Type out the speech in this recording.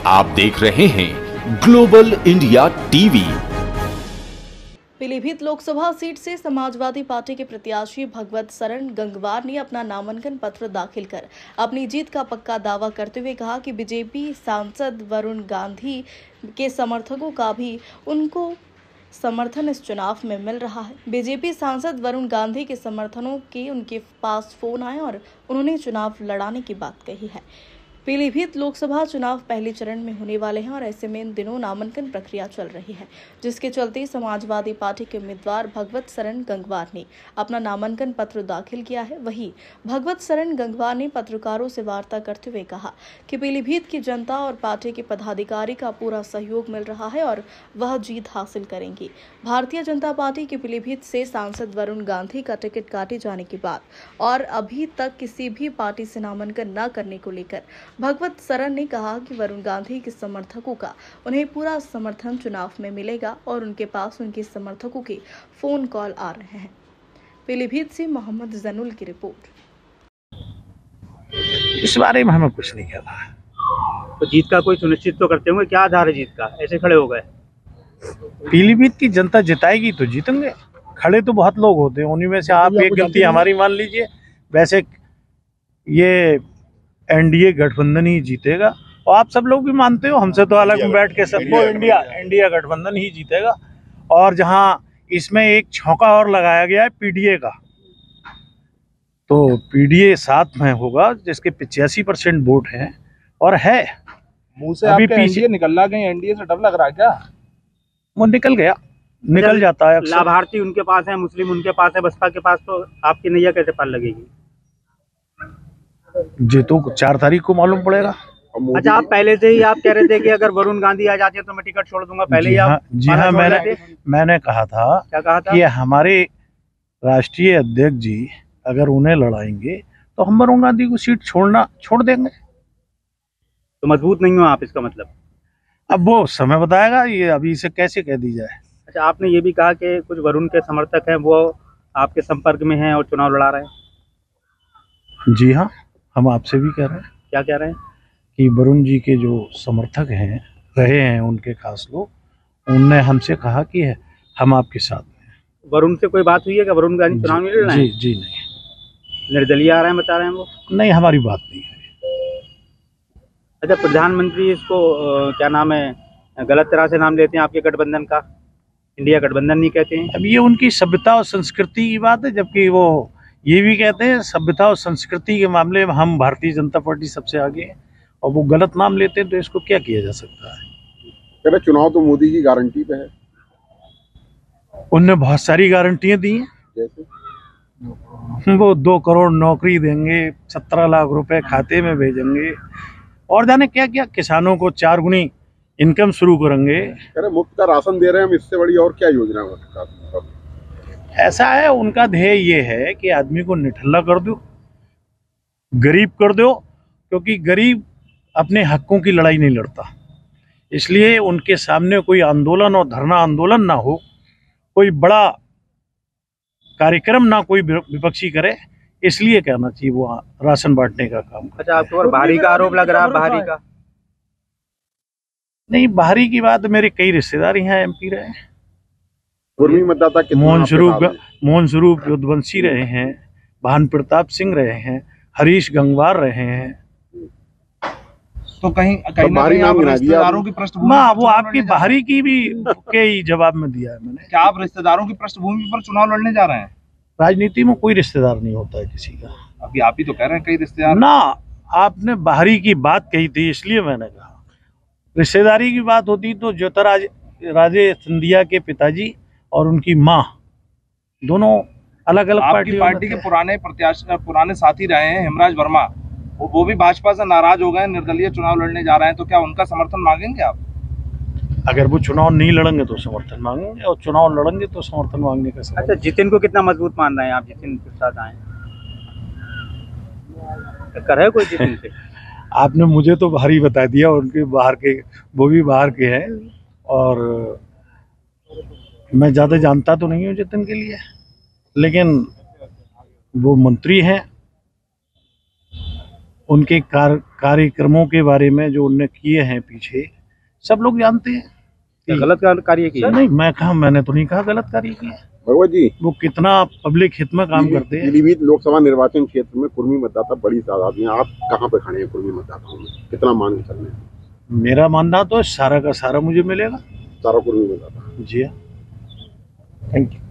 आप देख रहे हैं Global India TV. Pilibhit Lok Sabha seat से समाजवादी पार्टी के प्रत्याशी भगवत शरण गंगवार ने अपना नामांकन पत्र दाखिल कर अपनी जीत का पक्का दावा करते हुए कहा कि बीजेपी सांसद वरुण गांधी के समर्थकों का भी उनको समर्थन इस चुनाव में मिल रहा है। बीजेपी सांसद वरुण गांधी के समर्थनों के उनके पास फोन आए और उन्होंने चुनाव लड़ाने की बात कही है। पीलीभीत लोकसभा चुनाव पहले चरण में होने वाले हैं और ऐसे में इन दिनों नामांकन प्रक्रिया चल रही है, जिसके चलते समाजवादी पार्टी के उम्मीदवार भगवत शरण गंगवार ने अपना नामांकन पत्र दाखिल किया है। वहीं भगवत शरण गंगवार ने पत्रकारों से वार्ता करते हुए कहा कि पीलीभीत की जनता और पार्टी के पदाधिकारी का पूरा सहयोग मिल रहा है और वह जीत हासिल करेंगी। भारतीय जनता पार्टी के पीलीभीत से सांसद वरुण गांधी का टिकट काटे जाने के बाद और अभी तक किसी भी पार्टी से नामांकन न करने को लेकर भगवत शरण ने कहा कि वरुण गांधी के समर्थकों का उन्हें पूरा समर्थन चुनाव में मिलेगा और उनके पास उनके समर्थकों के फोन कॉल आ रहे हैं। पीलीभीत से मोहम्मद जनुल की रिपोर्ट। इस बारे में हमें कुछ नहीं कहना है। तो जीत का कोई सुनिश्चित तो करते होंगे, क्या आधार है जीत का, ऐसे खड़े हो गए? पीलीभीत की जनता जिताएगी तो जीतेंगे। खड़े तो बहुत लोग होते हैं, उन्हीं में से आप एक गलती हमारी मान लीजिए। वैसे ये एनडीए गठबंधन ही जीतेगा और आप सब लोग भी मानते हो, हमसे तो अलग में बैठ के सबको इंडिया गठबंधन ही जीतेगा। और जहां इसमें एक छौंका और लगाया गया है पीडीए का, तो पीडीए साथ में होगा जिसके 85% वोट हैं और है। मुंह से अभी पीछे निकल रहा, कहीं एनडीए से डर लग रहा है क्या? वो निकल जाता है। लाभार्थी उनके पास है, मुस्लिम उनके पास है, बसपा के पास, तो आपकी नैया कैसे पार लगेगी? ये तो 4 तारीख को मालूम पड़ेगा। अच्छा, आप पहले से ही आप कह रहे थे कि अगर वरुण गांधी आ जाते तो मैं टिकट छोड़ दूंगा, पहले ही आप? जी हाँ, मैंने कहा था। क्या कहा था? कि हमारे राष्ट्रीय अध्यक्ष जी अगर उन्हें लड़ाएंगे तो हम वरुण गांधी को सीट छोड़ देंगे। तो मजबूत नहीं हो आप, इसका मतलब? अब वो समय बताएगा, ये अभी इसे कैसे कह दी जाए। अच्छा, आपने ये भी कहा कि कुछ वरुण के समर्थक हैं वो आपके संपर्क में हैं और चुनाव लड़ा रहे हैं। जी हाँ, हम आपसे भी कह रहे हैं। क्या कह रहे हैं? कि वरुण जी के जो समर्थक हैं, रहे हैं उनके खास लोग, उनने हमसे कहा कि हम आपके साथ हैं। वरुण से कोई बात हुई है कि वरुण गांधी चुनाव में लड़ रहे हैं? जी नहीं। निर्दलीय आ रहे हैं, बता रहे हैं वो? नहीं, हमारी बात नहीं है। अच्छा, प्रधानमंत्री इसको क्या नाम है, गलत तरह से नाम लेते हैं आपके गठबंधन का, इंडिया गठबंधन नहीं कहते हैं। अब ये उनकी सभ्यता और संस्कृति की बात है, जबकि वो ये भी कहते हैं सभ्यता और संस्कृति के मामले में हम भारतीय जनता पार्टी सबसे आगे है, और वो गलत नाम लेते हैं तो इसको क्या किया जा सकता है। चुनाव तो मोदी की गारंटी पे है। उनने बहुत सारी गारंटियां दी हैं, जैसे वो 2 करोड़ नौकरी देंगे, 17 लाख रुपए खाते में भेजेंगे, और जाने क्या क्या, किसानों को 4 गुनी इनकम शुरू करेंगे। मुफ्त का राशन दे रहे हैं हम, इससे बड़ी और क्या योजना है? ऐसा है, उनका ध्येय ये है कि आदमी को निठल्ला कर दो, गरीब कर दो, क्योंकि गरीब अपने हकों की लड़ाई नहीं लड़ता। इसलिए उनके सामने कोई आंदोलन और धरना आंदोलन ना हो, कोई बड़ा कार्यक्रम ना कोई विपक्षी करे, इसलिए कहना चाहिए वो राशन बांटने का काम। अच्छा, आपके ऊपर बाहरी का आरोप लग रहा है? बाहरी का नहीं, बाहरी की बात, मेरे कई रिश्तेदार यहाँ एमपी रहे हैं। मतदाता मोहन स्वरूप युद्धवंशी रहे हैं, भान प्रताप सिंह रहे हैं, हरीश गंगवार रहे हैं। तो कहीं आप रिश्तेदारों की पृष्ठभूमि, वो आपकी बाहरी की भी के ही जवाब में दिया है मैंने। क्या आप रिश्तेदारों की पृष्ठभूमि पर चुनाव लड़ने जा रहे हैं? राजनीति में कोई रिश्तेदार नहीं होता है किसी का। अभी आप ही तो कह रहे हैं कई रिश्तेदार ना, आपने बाहरी की बात कही थी इसलिए मैंने कहा। रिश्तेदारी की बात होती तो ज्योतिरादित्य सिंधिया के पिताजी और उनकी माँ दोनों अलग अलग पार्टी के पुराने प्रत्याशी, पुराने साथी रहे हैं हेमराज वर्मा, वो भी भाजपा से नाराज हो गए, निर्दलीय चुनाव लड़ने जा रहे हैं, तो क्या उनका समर्थन मांगेंगे आप? अगर वो चुनाव नहीं लड़ेंगे तो समर्थन मांगेंगे, और चुनाव लड़ेंगे तो समर्थन मांगने का सवाल। अच्छा, जितिन को कितना मजबूत मान रहे हैं आप? जितिन के साथ आए कर है कोई जितिन से? आपने मुझे तो बाहरी बता दिया, उनके बाहर के, वो भी बाहर के हैं, और मैं ज़्यादा जानता तो नहीं हूँ जितिन के लिए, लेकिन वो मंत्री हैं उनके कार्यक्रमों के बारे में जो उनने किए हैं पीछे सब लोग जानते हैं। क्या गलत कार्य किया? नहीं, मैंने तो नहीं कहा गलत कार्य किया। भगवत जी, वो कितना पब्लिक हित में काम करते हैं। पीलीभीत लोकसभा निर्वाचन क्षेत्र में कुर्मी मतदाता बड़ी तादाद में, आप कहाँ पे खड़े हैं कुर्मी मतदाताओं में, कितना मान के चल रहे हैं? मेरा मानना तो सारा का सारा मुझे मिलेगा। सारा कुर्मी मतदाता। जी हाँ, थैंक यू।